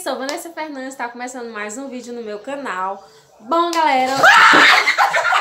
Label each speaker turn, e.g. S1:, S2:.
S1: sou Vanessa Fernandes, tá começando mais um vídeo no meu canal. Bom, galera...